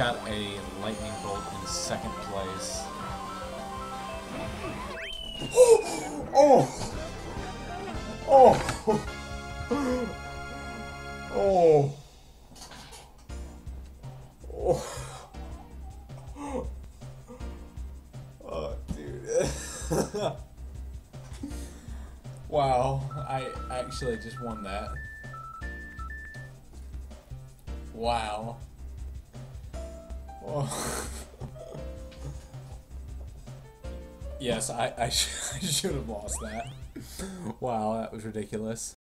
got a lightning bolt in second place. Oh! Oh! Oh! Oh! Oh, dude. Wow, I actually just won that. Wow. Oh. Yes, I should have lost that. Wow, that was ridiculous.